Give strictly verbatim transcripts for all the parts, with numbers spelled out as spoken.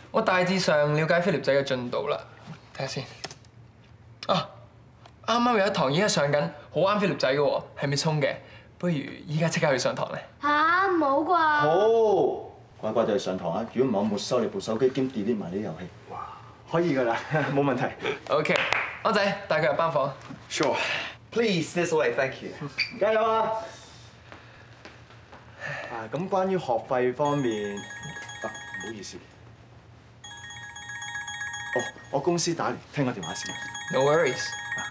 我大致上了解菲臘仔嘅進度啦，睇下先。啊，啱啱有一堂已經上緊，好啱菲臘仔嘅喎，係咪衝嘅？不如依家即刻去上堂咧。 吓，冇啩？ 好，乖乖地去上堂啊！如果唔係，我沒收你部手機兼 delete 埋啲遊戲。哇，可以㗎啦，冇問題。 OK， 安仔帶佢入班房。 Sure. Please, this way, thank you. 加油啊！啊，咁關於學費方面，啊，唔好意思。哦，我公司打嚟，聽個電話先。 No worries。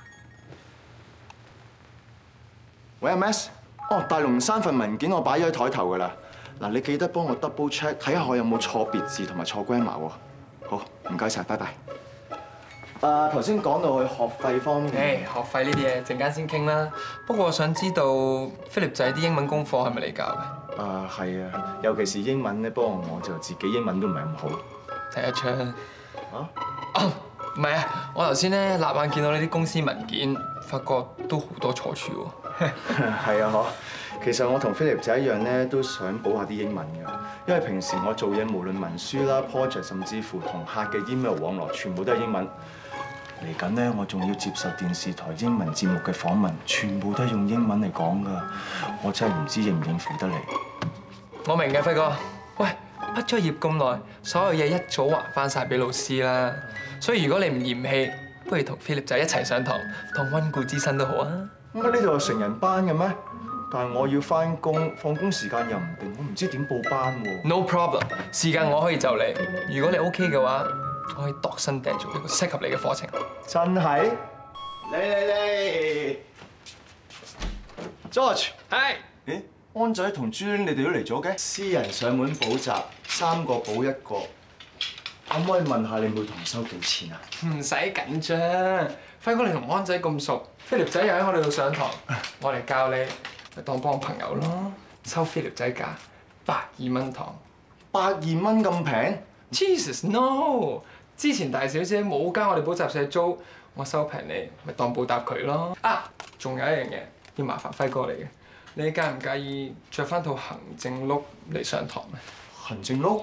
喂，阿 Max。哦，大龍山份文件我擺咗喺台頭㗎啦。嗱，你記得幫我 double check 睇下我有冇錯別字同埋錯 grammar 喎。好，唔該晒，拜拜。啊，頭先講到去學費方面。 誒，學費呢啲嘢陣間先傾啦。不過我想知道菲臘仔啲英文功課係咪你教嘅？ 啊，係啊，尤其是英文咧，不過我就自己英文都唔係咁好。 睇得出。 啊？ 哦，唔係啊，我頭先咧立眼見到呢啲公司文件，發覺都好多錯處喎。 係啊，嗬。其實我同菲臘仔一樣咧，都想補下啲英文㗎。因為平時我做嘢，無論文書啦、project， 甚至乎同客嘅 email 往來，全部都係英文。嚟緊咧，我仲要接受電視台英文節目嘅訪問，全部都係用英文嚟講㗎。我真係唔知應唔應付得嚟。 我明嘅，輝哥。喂，畢咗業咁耐，所有嘢一早還翻晒俾老師啦。所以如果你唔嫌棄，不如同菲臘仔一齊上堂，當溫故知新都好啊。 乜呢度有成人班嘅咩？但係我要翻工，放工時間又唔定，我唔知點報班喎。 No problem， 時間我可以就你。如果你 OK 嘅話，我可以度身訂做一個適合你嘅課程。 真係？嚟嚟嚟 ，George， 係。 咦，安仔同朱玲你哋都嚟咗嘅？私人上門補習，三個補一個。可唔可以問下你每堂收幾錢啊？ 唔使緊張，輝哥你同安仔咁熟，菲臘仔又喺我哋度上堂，我嚟教你，咪當幫朋友咯。收菲臘仔價百二蚊堂， 百二蚊咁平 ？Jesus no！ 之前大小姐冇交我哋補習社租，我收平你，咪當報答佢咯。啊，仲有一樣嘢要麻煩輝哥嚟嘅，你介唔介意着翻套行政 look 嚟上堂咧？ 行政 look？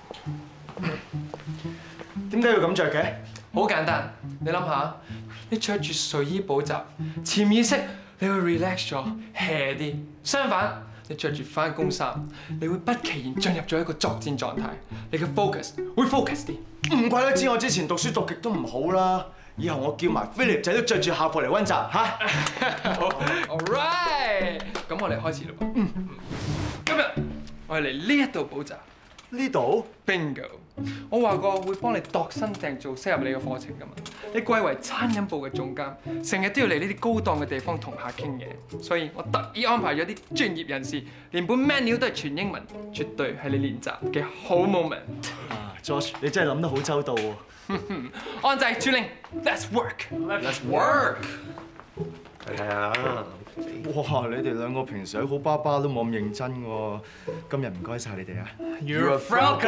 點解要咁着嘅？ 好簡單，你諗下，你着住睡衣補習，潛意識你會 relax 咗 hea 啲；相反，你着住返工衫，你會不其然進入咗一個作戰狀態，你嘅 focus 會 focus 啲。 唔怪得知我之前讀書讀極都唔好啦，以後我叫埋菲臘仔都着住校服嚟溫習嚇。 好 ，all right，咁我哋開始啦噃。嗯，今日我哋嚟呢一度補習。 呢度 bingo， 我話過會幫你度身訂做適合你嘅課程㗎嘛。你貴為餐飲部嘅總監，成日都要嚟呢啲高檔嘅地方同客傾嘢，所以我特意安排咗啲專業人士，連本 menu 都係全英文，絕對係你練習嘅好 moment。 啊 ，George， 你真係諗得好周到喎。 安仔、朱玲 ，let's work，let's work。 係啊。 哇！你哋兩個平時好爸爸都冇咁認真喎，今日唔該晒你哋啊 ！You're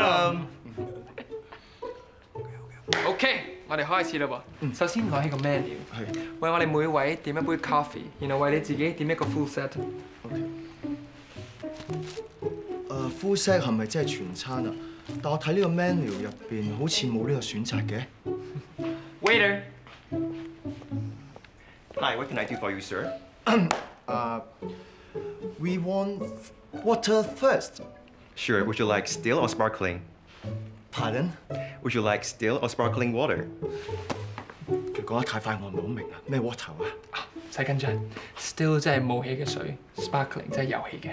welcome。OK， 我哋開始啦噃。首先攞起個 menu， 為我哋每位點一杯 coffee， 然後為你自己點一個 full set。 OK。誒 full set 係咪即係全餐啊？但我睇呢個 menu 入邊好似冇呢個選擇嘅。 Waiter。 Hi, what can I do for you, sir? Uh, we want water first. Sure. Would you like still or sparkling? Pardon? Would you like still or sparkling water? 佢講得太快，我唔係好明啊。咩 water 啊？ 唔使緊張 ，still 即係冇氣嘅水 ，sparkling 即係有氣嘅。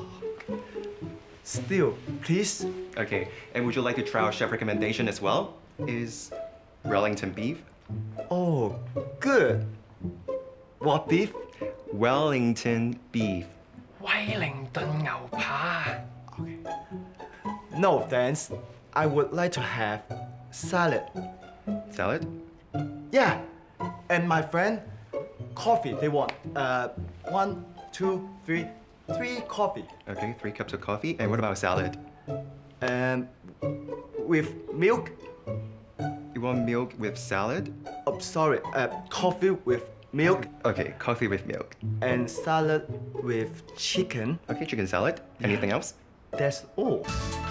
Still, please. Okay. And would you like to try our chef recommendation as well? Is Wellington beef? Oh, good. What beef? Wellington beef. 威靈頓牛扒。 Okay. No, thanks. I would like to have salad. Salad? Yeah. And my friend, coffee. They want uh one, two, three, three coffee. Okay, three cups of coffee. And what about salad? And with milk. You want milk with salad? Oh, sorry. Uh, coffee with milk. Okay, coffee with milk. And salad with chicken. Okay, chicken salad. Anything else? That's all.